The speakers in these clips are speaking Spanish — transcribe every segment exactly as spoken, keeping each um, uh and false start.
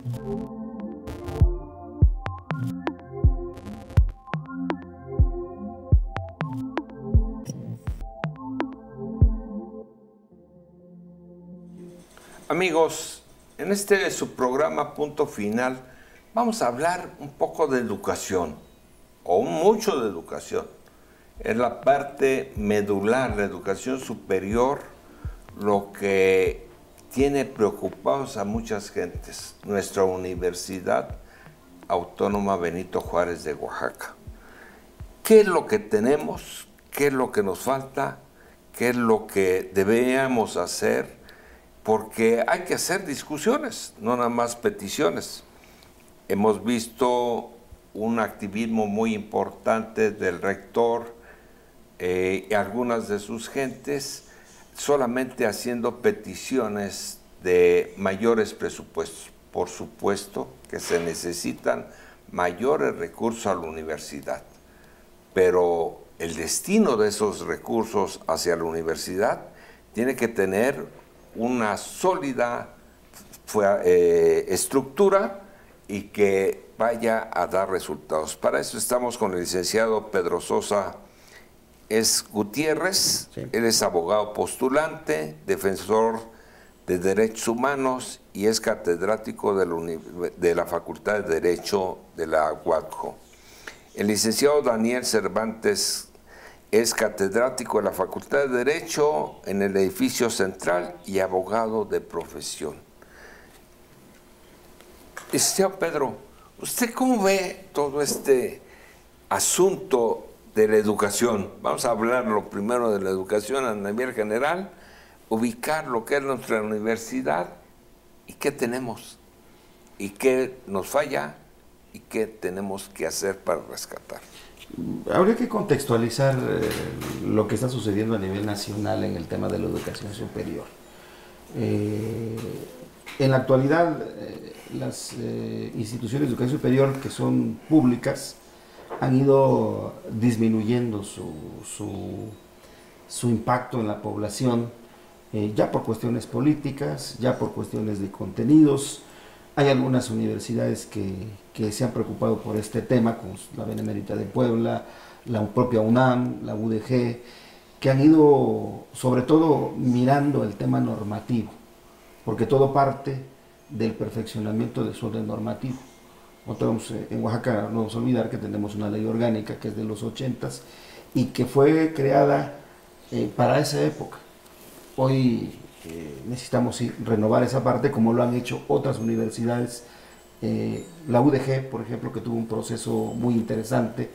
Amigos, en este su programa Punto Final vamos a hablar un poco de educación, o mucho de educación. Es la parte medular, la educación superior, lo que tiene preocupados a muchas gentes. Nuestra Universidad Autónoma Benito Juárez de Oaxaca. ¿Qué es lo que tenemos? ¿Qué es lo que nos falta? ¿Qué es lo que deberíamos hacer? Porque hay que hacer discusiones, no nada más peticiones. Hemos visto un activismo muy importante del rector eh, y algunas de sus gentes solamente haciendo peticiones de mayores presupuestos. Por supuesto que se necesitan mayores recursos a la universidad, pero el destino de esos recursos hacia la universidad tiene que tener una sólida eh, estructura y que vaya a dar resultados. Para eso estamos con el licenciado Pedro Sosa Es Gutiérrez. Sí. Él es abogado postulante, defensor de derechos humanos y es catedrático de la, de la Facultad de Derecho de la U A D J O. El licenciado Daniel Cervantes es catedrático de la Facultad de Derecho en el edificio central y abogado de profesión. Licenciado Pedro, ¿usted cómo ve todo este asunto de la educación? Vamos a hablar lo primero de la educación a nivel general, ubicar lo que es nuestra universidad y qué tenemos, y qué nos falla y qué tenemos que hacer para rescatar. Habría que contextualizar eh, lo que está sucediendo a nivel nacional en el tema de la educación superior. Eh, en la actualidad, eh, las eh, instituciones de educación superior que son públicas han ido disminuyendo su, su, su impacto en la población, eh, ya por cuestiones políticas, ya por cuestiones de contenidos. Hay algunas universidades que, que se han preocupado por este tema, como la Benemérita de Puebla, la propia UNAM, la U D G, que han ido sobre todo mirando el tema normativo, porque todo parte del perfeccionamiento de su orden normativo. Nosotros en Oaxaca no vamos a olvidar que tenemos una ley orgánica que es de los ochentas y que fue creada eh, para esa época. Hoy Eh, necesitamos sí, renovar esa parte como lo han hecho otras universidades, eh, la U D G por ejemplo, que tuvo un proceso muy interesante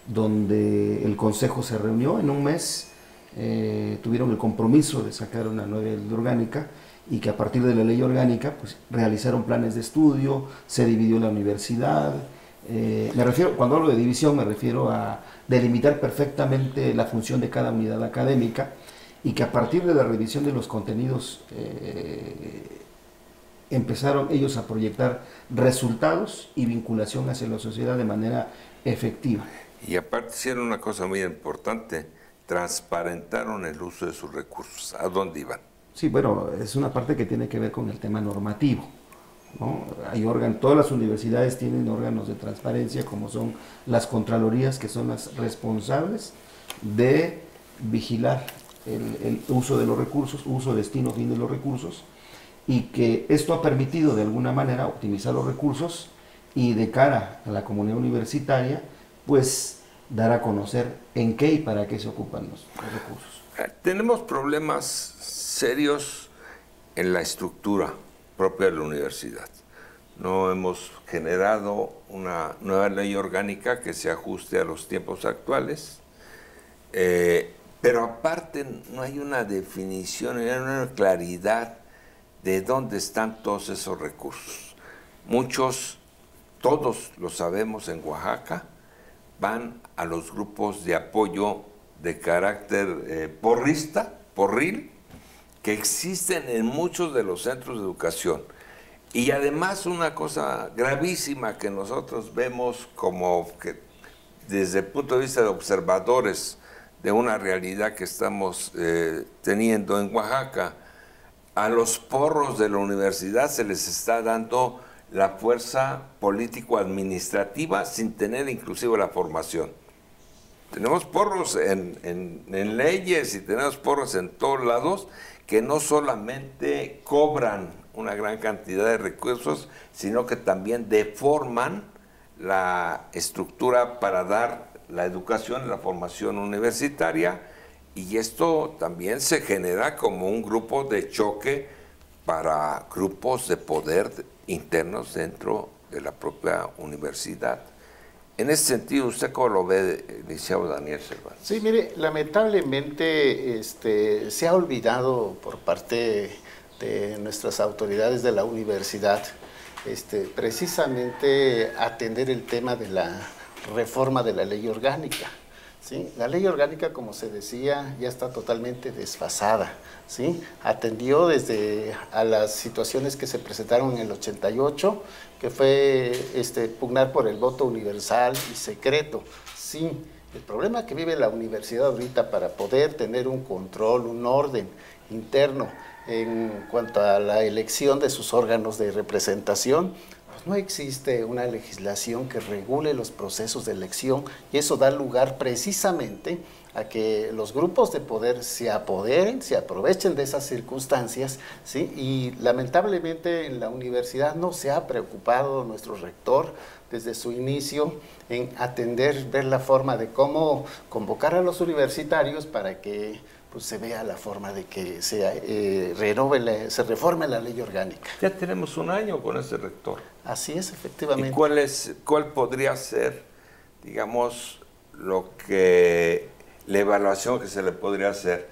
donde el consejo se reunió en un mes, eh, tuvieron el compromiso de sacar una nueva ley orgánica y que a partir de la ley orgánica pues realizaron planes de estudio, se dividió la universidad. Eh, me refiero, cuando hablo de división me refiero a delimitar perfectamente la función de cada unidad académica y que a partir de la revisión de los contenidos eh, empezaron ellos a proyectar resultados y vinculación hacia la sociedad de manera efectiva. Y aparte hicieron una cosa muy importante, transparentaron el uso de sus recursos. ¿A dónde iban? Sí, bueno, es una parte que tiene que ver con el tema normativo, ¿no? Hay órganos, todas las universidades tienen órganos de transparencia como son las contralorías, que son las responsables de vigilar El, el uso de los recursos, uso, destino, fin de los recursos, y que esto ha permitido de alguna manera optimizar los recursos y de cara a la comunidad universitaria, pues dar a conocer en qué y para qué se ocupan los, los recursos. Tenemos problemas serios en la estructura propia de la universidad. No hemos generado una nueva ley orgánica que se ajuste a los tiempos actuales. Eh, Pero aparte no hay una definición, no hay una claridad de dónde están todos esos recursos. Muchos, todos lo sabemos en Oaxaca, van a los grupos de apoyo de carácter eh, porrista, porril, que existen en muchos de los centros de educación. Y además una cosa gravísima que nosotros vemos como que desde el punto de vista de observadores de una realidad que estamos eh, teniendo en Oaxaca, a los porros de la universidad se les está dando la fuerza político-administrativa sin tener inclusive la formación. Tenemos porros en, en, en leyes y tenemos porros en todos lados que no solamente cobran una gran cantidad de recursos, sino que también deforman la estructura para dar la educación, la formación universitaria, y esto también se genera como un grupo de choque para grupos de poder internos dentro de la propia universidad. En ese sentido, ¿usted cómo lo ve, licenciado Daniel Cervantes? Sí, mire, lamentablemente este, se ha olvidado por parte de nuestras autoridades de la universidad este, precisamente atender el tema de la reforma de la ley orgánica. ¿Sí? La ley orgánica, como se decía, ya está totalmente desfasada, ¿sí? Atendió desde a las situaciones que se presentaron en el ochenta y ocho, que fue este, pugnar por el voto universal y secreto. Sí, el problema que vive la universidad ahorita para poder tener un control, un orden interno en cuanto a la elección de sus órganos de representación, no existe una legislación que regule los procesos de elección y eso da lugar precisamente a que los grupos de poder se apoderen, se aprovechen de esas circunstancias, ¿sí? Y lamentablemente en la universidad no se ha preocupado nuestro rector desde su inicio en atender, ver la forma de cómo convocar a los universitarios para que pues, se vea la forma de que se, eh, renove la, se reforme la ley orgánica. Ya tenemos un año con ese rector. Así es, efectivamente. ¿Y cuál, es, cuál podría ser, digamos, lo que, la evaluación que se le podría hacer?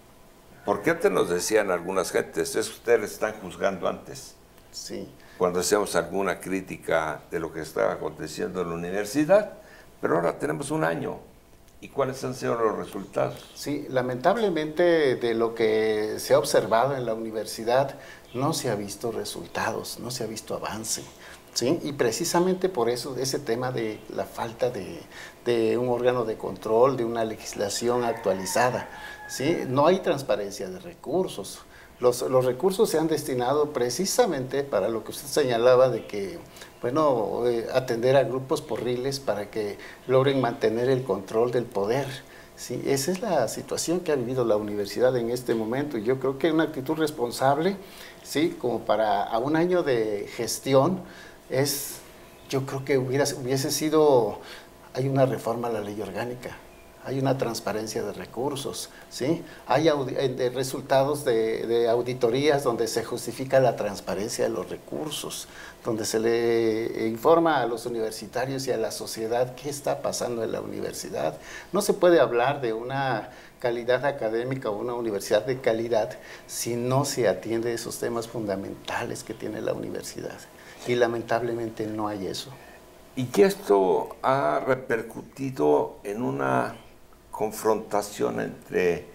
Porque antes nos decían algunas gentes, es que ustedes están juzgando antes. Sí. Cuando hacíamos alguna crítica de lo que estaba aconteciendo en la universidad, pero ahora tenemos un año. ¿Y cuáles han sido los resultados? Sí, lamentablemente de lo que se ha observado en la universidad no se ha visto resultados, no se ha visto avance, ¿sí? Y precisamente por eso ese tema de la falta de, de un órgano de control, de una legislación actualizada, ¿sí? No hay transparencia de recursos. Los, los recursos se han destinado precisamente para lo que usted señalaba de que, bueno, eh, atender a grupos porriles para que logren mantener el control del poder. Sí, esa es la situación que ha vivido la universidad en este momento y yo creo que una actitud responsable, sí, como para a un año de gestión, es, yo creo que hubiera, hubiese sido, hay una reforma a la ley orgánica. Hay una transparencia de recursos, ¿sí? Hay de resultados de, de auditorías donde se justifica la transparencia de los recursos, donde se le informa a los universitarios y a la sociedad qué está pasando en la universidad. No se puede hablar de una calidad académica o una universidad de calidad si no se atiende esos temas fundamentales que tiene la universidad. Y lamentablemente no hay eso. Y que esto ha repercutido en una confrontación entre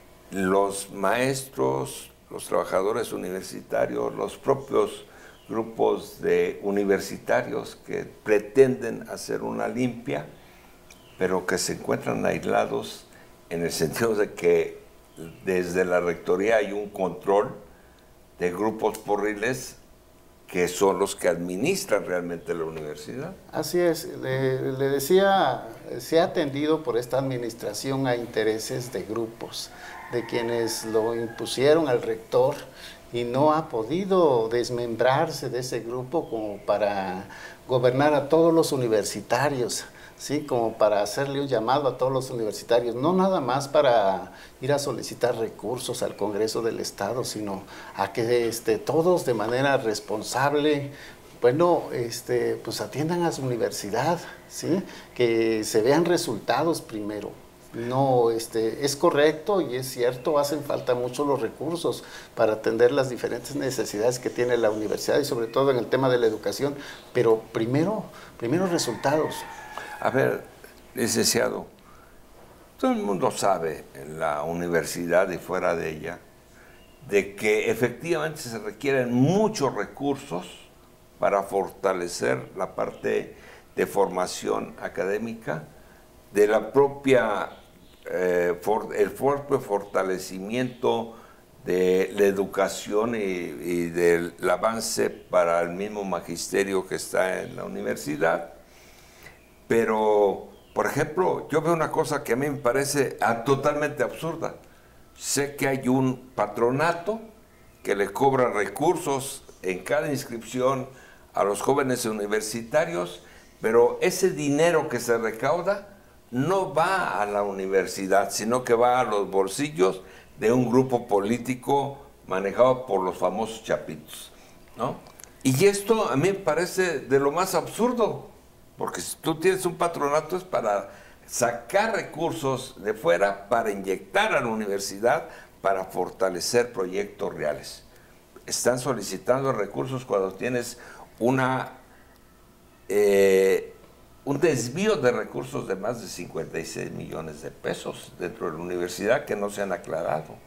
los maestros, los trabajadores universitarios, los propios grupos de universitarios que pretenden hacer una limpia, pero que se encuentran aislados en el sentido de que desde la rectoría hay un control de grupos porriles que son los que administran realmente la universidad. Así es, le, le decía, se ha atendido por esta administración a intereses de grupos, de quienes lo impusieron al rector y no ha podido desmembrarse de ese grupo como para gobernar a todos los universitarios, ¿sí? Como para hacerle un llamado a todos los universitarios, no nada más para ir a solicitar recursos al Congreso del Estado, sino a que este, todos de manera responsable, bueno, este, pues atiendan a su universidad, ¿sí? Que se vean resultados primero. No, este, es correcto y es cierto, hacen falta mucho los recursos para atender las diferentes necesidades que tiene la universidad y sobre todo en el tema de la educación, pero primero, primero resultados. A ver, licenciado, todo el mundo sabe en la universidad y fuera de ella de que efectivamente se requieren muchos recursos para fortalecer la parte de formación académica, de la propia, eh, for, el propio fortalecimiento de la educación y, y del avance para el mismo magisterio que está en la universidad. Pero, por ejemplo, yo veo una cosa que a mí me parece ah, totalmente absurda. Sé que hay un patronato que le cobra recursos en cada inscripción a los jóvenes universitarios, pero ese dinero que se recauda no va a la universidad, sino que va a los bolsillos de un grupo político manejado por los famosos chapitos, ¿no? Y esto a mí me parece de lo más absurdo, porque si tú tienes un patronato es para sacar recursos de fuera, para inyectar a la universidad, para fortalecer proyectos reales. Están solicitando recursos cuando tienes una, eh, un desvío de recursos de más de cincuenta y seis millones de pesos dentro de la universidad que no se han aclarado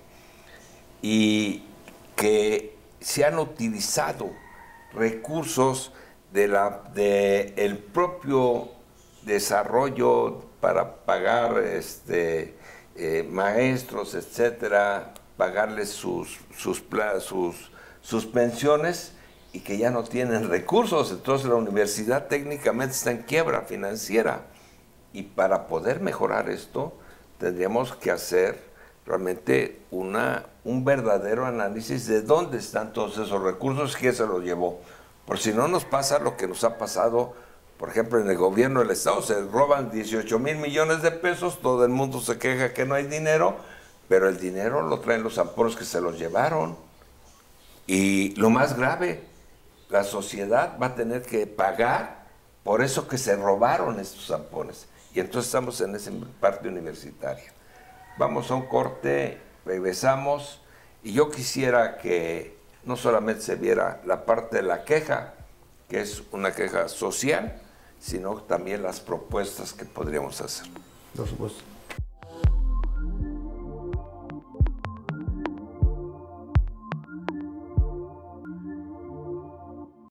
y que se han utilizado recursos de la, de el propio desarrollo para pagar este, eh, maestros, etcétera, pagarles sus, sus, sus, sus pensiones, y que ya no tienen recursos. Entonces la universidad técnicamente está en quiebra financiera, y para poder mejorar esto tendríamos que hacer realmente una, un verdadero análisis de dónde están todos esos recursos, quién se los llevó. Por si no nos pasa lo que nos ha pasado, por ejemplo, en el gobierno del Estado, se roban dieciocho mil millones de pesos, todo el mundo se queja que no hay dinero, pero el dinero lo traen los zampones que se los llevaron. Y lo más grave, la sociedad va a tener que pagar por eso que se robaron estos zampones. Y entonces estamos en esa parte universitaria. Vamos a un corte, regresamos, y yo quisiera que no solamente se viera la parte de la queja, que es una queja social, sino también las propuestas que podríamos hacer. Por supuesto.